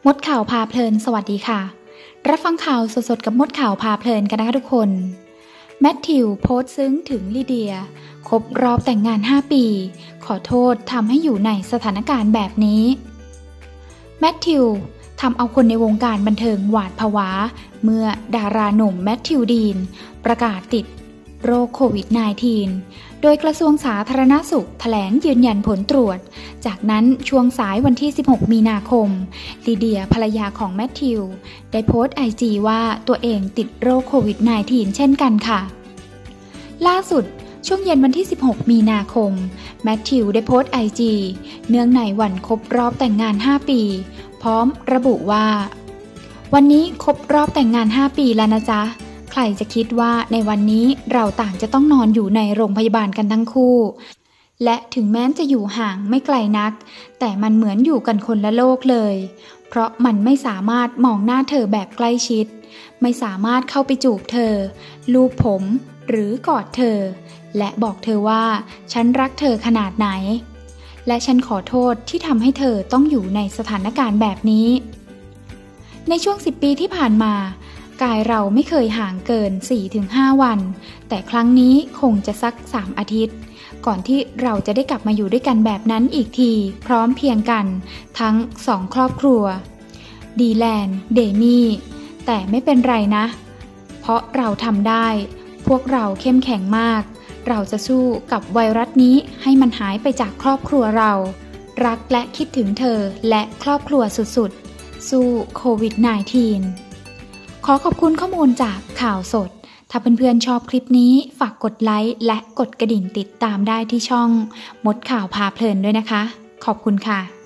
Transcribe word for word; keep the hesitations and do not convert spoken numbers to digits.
มดข่าวพาเพลินสวัสดีค่ะรับฟังข่าวสดๆกับมดข่าวพาเพลินกันนะคะทุกคนแมทธิวโพสต์ซึ้งถึงลิเดียครบรอบแต่งงานห้าปีขอโทษทำให้อยู่ในสถานการณ์แบบนี้แมทธิวทำเอาคนในวงการบันเทิงหวาดผวาเมื่อดาราหนุ่มแมทธิวดีนประกาศติดโรคโควิด สิบเก้า โดยกระทรวงสาธารณสุขแถลงยืนยันผลตรวจจากนั้นช่วงสายวันที่สิบหกมีนาคมลีเดียภรรยาของแมทธิวได้โพสต์ไอจีว่าตัวเองติดโรคโควิด สิบเก้า เช่นกันค่ะล่าสุดช่วงเย็นวันที่สิบหกมีนาคมแมทธิวได้โพสต์ไอจีเนื่องในวันครบรอบแต่งงานห้าปีพร้อมระบุว่าวันนี้ครบรอบแต่งงานห้าปีแล้วนะจ๊ะใครจะคิดว่าในวันนี้เราต่างจะต้องนอนอยู่ในโรงพยาบาลกันทั้งคู่และถึงแม้จะอยู่ห่างไม่ไกลนักแต่มันเหมือนอยู่กันคนละโลกเลยเพราะมันไม่สามารถมองหน้าเธอแบบใกล้ชิดไม่สามารถเข้าไปจูบเธอลูบผมหรือกอดเธอและบอกเธอว่าฉันรักเธอขนาดไหนและฉันขอโทษที่ทำให้เธอต้องอยู่ในสถานการณ์แบบนี้ในช่วงสิบปีที่ผ่านมากายเราไม่เคยห่างเกิน สี่ถึงห้า วันแต่ครั้งนี้คงจะสักสามอาทิตย์ก่อนที่เราจะได้กลับมาอยู่ด้วยกันแบบนั้นอีกทีพร้อมเพียงกันทั้งสองครอบครัวดีแลนเดมี่แต่ไม่เป็นไรนะเพราะเราทำได้พวกเราเข้มแข็งมากเราจะสู้กับไวรัสนี้ให้มันหายไปจากครอบครัวเรารักและคิดถึงเธอและครอบครัวสุดๆสู้โควิด สิบเก้า ขอขอบคุณข้อมูลจากข่าวสดถ้าเพื่อนๆชอบคลิปนี้ฝากกดไลค์และกดกระดิ่งติดตามได้ที่ช่องมดข่าวพาเพลินด้วยนะคะขอบคุณค่ะ